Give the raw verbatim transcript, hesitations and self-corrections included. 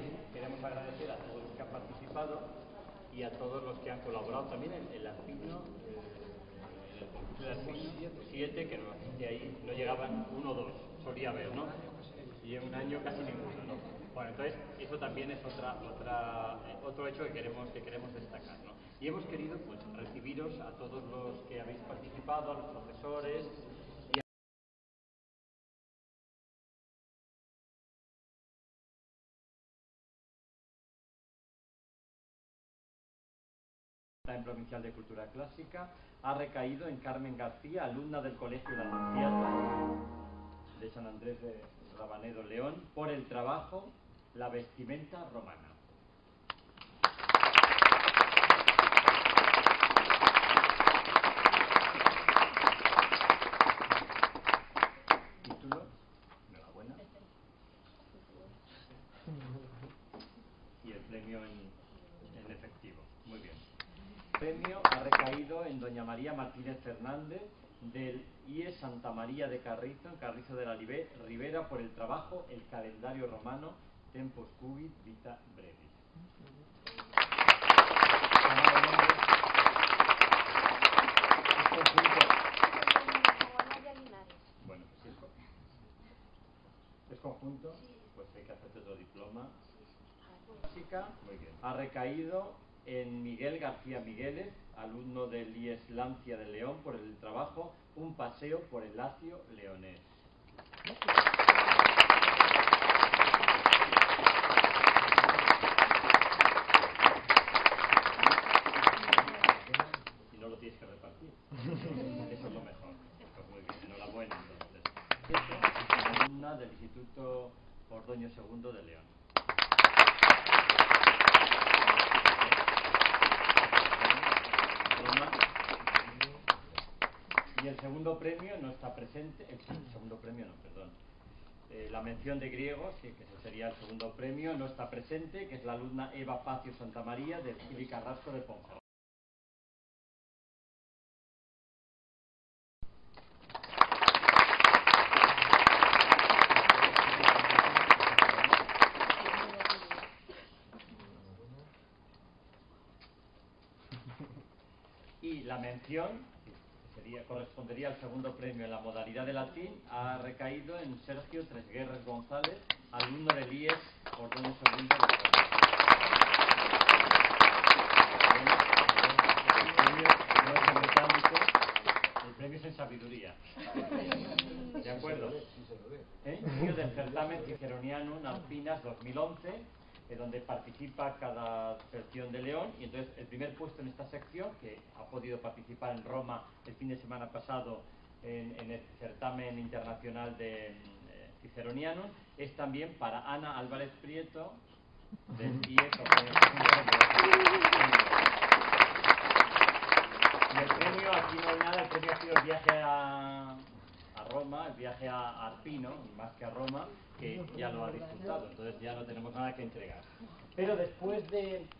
queremos agradecer a todos los que han participado y a todos los que han colaborado también en el Alpino, eh, el Alpino siete, que no, de ahí no llegaban uno o dos, solía haber, ¿no? Y en un año casi ninguno, ¿no? Bueno, entonces eso también es otra, otra, eh, otro hecho que queremos, que queremos destacar, ¿no? Y hemos querido pues recibiros a todos los que habéis participado, a los profesores y a en Provincial de Cultura Clásica ha recaído en Carmen García, alumna del Colegio La Anunciata de San Andrés de Rabanedo, León, por el trabajo La vestimenta romana. Título, enhorabuena. Y el premio en, en efectivo. Muy bien. El premio ha recaído en doña María Martínez Fernández del I E Santa María de Carrizo, en Carrizo de la Ribera, por el trabajo El calendario romano, Tempus Fugit Vita Brevis. Es conjunto. Bueno, pues es, es conjunto, pues hay que hacer otro diploma. Muy bien. Ha recaído en Miguel García Migueles, alumno del I E S Lancia de León, por el trabajo Un paseo por el Lacio leonés. Y no lo tienes que repartir. Eso es lo mejor. Pues muy bien, enhorabuena entonces. Alumna del Instituto Ordoño segundo de León. Y el segundo premio no está presente, el segundo premio no, perdón, eh, la mención de griego, sí, que ese sería el segundo premio, no está presente, que es la alumna Eva Pacio Santamaría del Gil y Carrasco de Ponferrada. Y la mención, que sería, correspondería al segundo premio en la modalidad de latín, ha recaído en Sergio Tresguerres González, alumno del I E S Ordoño segundo de León. El premio es en sabiduría. ¿De acuerdo? ¿Eh? Del certamen Ciceronianum Alpinas dos mil once, eh, donde participa cada sección de León, y entonces el primer puesto en esta sección, que ha podido participar en Roma el fin de semana pasado en, en el certamen internacional de eh, Ciceronianum, es también para Ana Álvarez Prieto, del I E S. Y el premio, aquí no hay nada, el premio ha sido el viaje a, a Roma, el viaje a Arpino, más que a Roma, que ya lo ha disfrutado, entonces ya no tenemos nada que entregar. Pero después de